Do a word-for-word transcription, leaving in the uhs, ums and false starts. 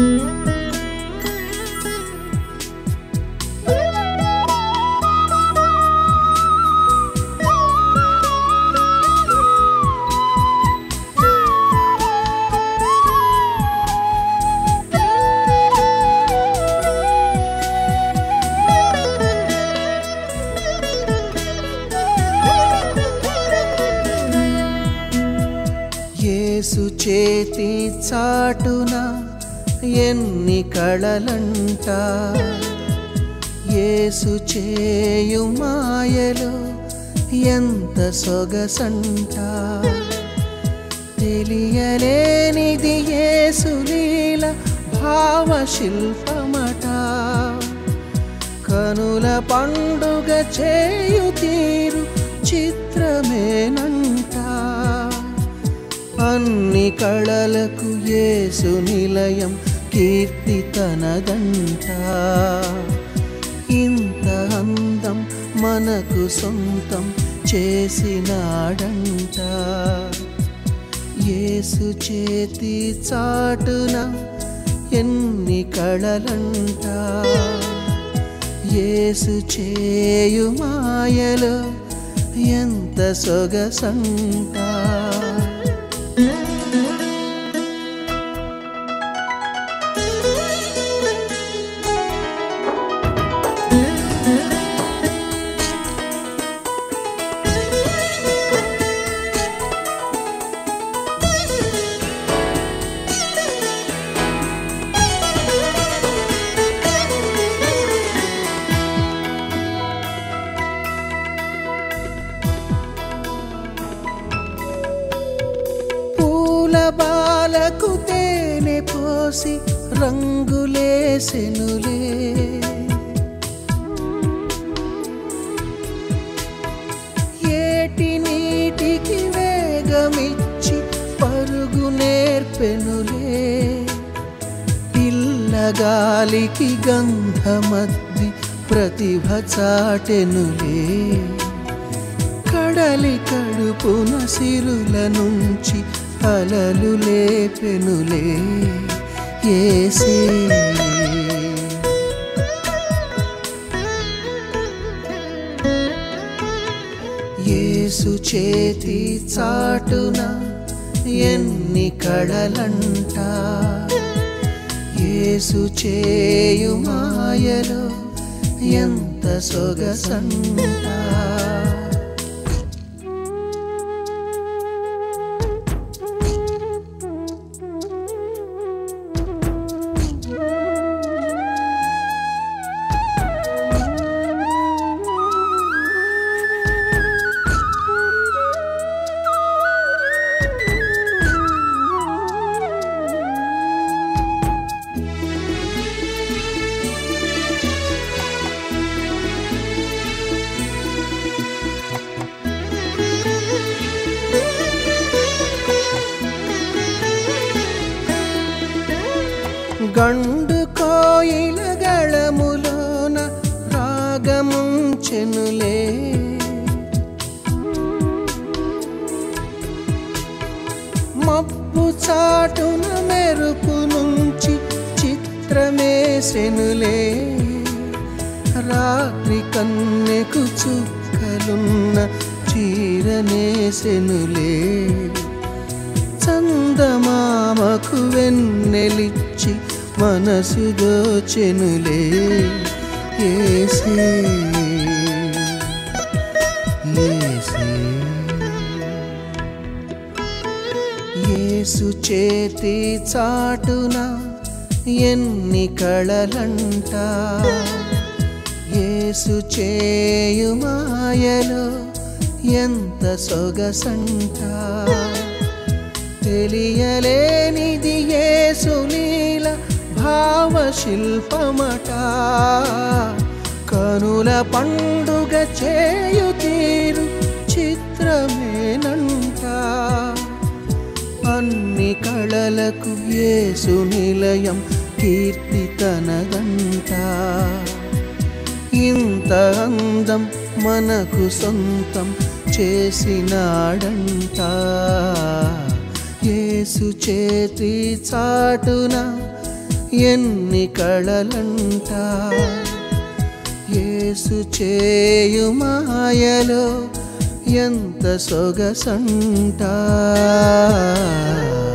యేసు చేతి చాటున ఎన్ని కళలంట, యేసు చేయు మాయలో ఎంత సొగసంట. తెలియలేనిది యేసు లీల భావశిల్పమట, కనుల పండుగ చేయు తీరు చిత్రమేనంట. అన్ని కళలకు యేసు నిలయం కీర్తి తనదంట. ఇంత అందం మనకు సొంతం చేసినాడంట. యేసు చేతి చాటున ఎన్ని కళలంట, యేసు చేయు మాయలో ఎంత సొగసంట. బాలకు తేనె పోసి రంగులేసెనులే, ఏటి నీటికి వేగమిచ్చి పరుగు నేర్పెనులే. పిల్లగాలికి గంధమద్ది ప్రతిభ చాటెనులే, కడలి కడుపున సిరుల నుంచి అలలు లేపెనులే. యేసే యేసు చేతి చాటున ఎన్ని కళలంట, యేసు చేయు మాయలో ఎంత సొగసంట. గండు కోయిల గళములోన రాగముంచెనులే, మబ్బు చాటున మెరుపు నుంచి చిత్రమేసెనులే. రాత్రి కన్నెకు చుక్కలున్న చీరనేసెనులే, చందమామకు వెన్నెలిచ్చి మనసు దోచెనులే. యేసే యేసే యేసు చేతి చాటున ఎన్ని కళలంట, యేసు చేయు మాయలో ఎంత సొగసంట. తెలియలేనిది యేసు లీల భావశిల్పమట, కనుల పండుగ చేయు తీరు చిత్రమేనంట. అన్ని కళలకు యేసు నిలయం కీర్తి తనదంట. ఇంత అందం మనకు సొంతం చేసినాడంట. యేసు చేతి చాటున ఎన్ని కళలంట యేసు చేయు మాయలో ఎంత సొగసంట.